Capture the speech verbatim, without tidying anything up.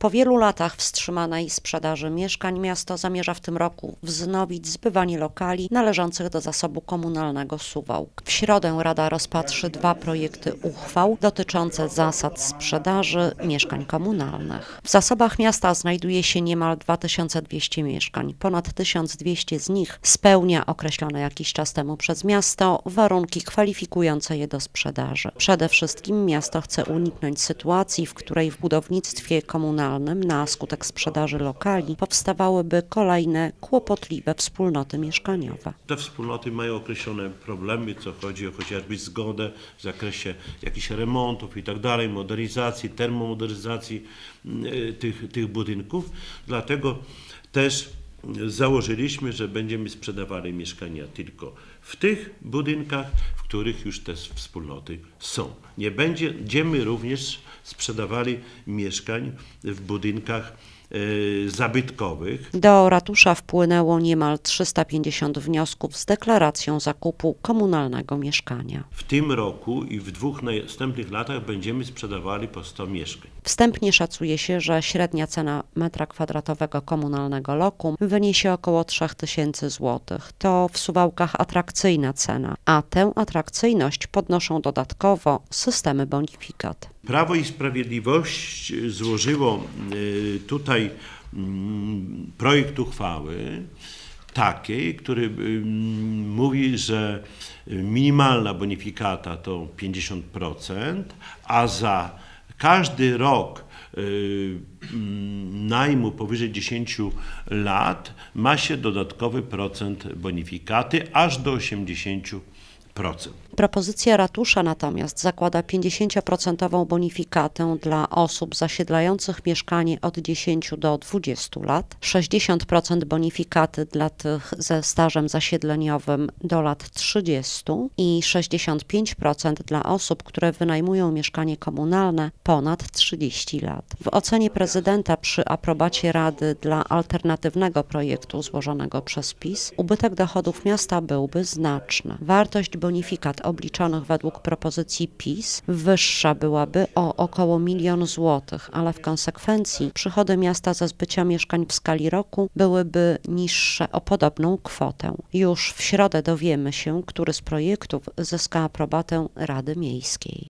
Po wielu latach wstrzymanej sprzedaży mieszkań miasto zamierza w tym roku wznowić zbywanie lokali należących do zasobu komunalnego Suwałk. W środę Rada rozpatrzy dwa projekty uchwał dotyczące zasad sprzedaży mieszkań komunalnych. W zasobach miasta znajduje się niemal dwa tysiące dwieście mieszkań. Ponad tysiąc dwieście z nich spełnia określone jakiś czas temu przez miasto warunki kwalifikujące je do sprzedaży. Przede wszystkim miasto chce uniknąć sytuacji, w której w budownictwie komunalnym na skutek sprzedaży lokali powstawałyby kolejne kłopotliwe wspólnoty mieszkaniowe. Te wspólnoty mają określone problemy, co chodzi o chociażby zgodę w zakresie jakichś remontów i tak dalej, modernizacji, termomodernizacji tych, tych budynków. Dlatego też założyliśmy, że będziemy sprzedawali mieszkania tylko w tych budynkach, w których już te wspólnoty są. Nie będziemy również sprzedawali mieszkań w budynkach e, zabytkowych. Do ratusza wpłynęło niemal trzysta pięćdziesiąt wniosków z deklaracją zakupu komunalnego mieszkania. W tym roku i w dwóch następnych latach będziemy sprzedawali po sto mieszkań. Wstępnie szacuje się, że średnia cena metra kwadratowego komunalnego lokum wyniesie około trzy tysiące złotych. To w Suwałkach atrakcyjna cena, a tę atrakcyjność podnoszą dodatkowo systemy bonifikat. Prawo i Sprawiedliwość złożyło tutaj projekt uchwały takiej, który mówi, że minimalna bonifikata to pięćdziesiąt procent, a za każdy rok najmu powyżej dziesięciu lat ma się dodatkowy procent bonifikaty aż do osiemdziesięciu procent. Propozycja ratusza natomiast zakłada pięćdziesięcioprocentową bonifikatę dla osób zasiedlających mieszkanie od dziesięciu do dwudziestu lat, sześćdziesiąt procent bonifikaty dla tych ze stażem zasiedleniowym do lat trzydziestu i sześćdziesiąt pięć procent dla osób, które wynajmują mieszkanie komunalne ponad trzydzieści lat. W ocenie prezydenta przy aprobacie Rady dla alternatywnego projektu złożonego przez PiS ubytek dochodów miasta byłby znaczny. Wartość bonifikat obliczonych według propozycji PiS wyższa byłaby o około milion złotych, ale w konsekwencji przychody miasta ze zbycia mieszkań w skali roku byłyby niższe o podobną kwotę. Już w środę dowiemy się, który z projektów zyska aprobatę Rady Miejskiej.